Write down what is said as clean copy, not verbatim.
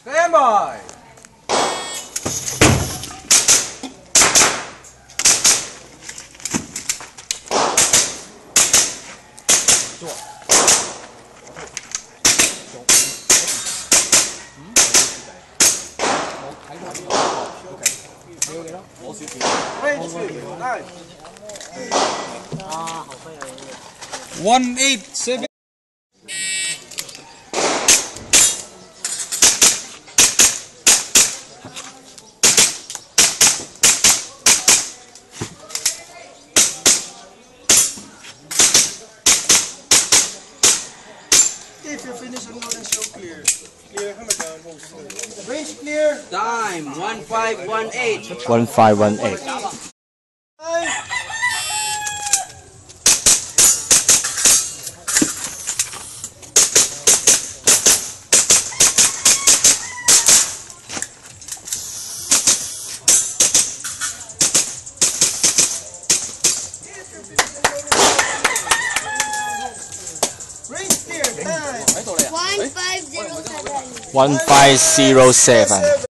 Stand by. Nice. 187. If you finish and more than show clear. Clear, hammer down, hold slow. Range clear. Time 1518. 1518. Range clear, time. 1507. 1507.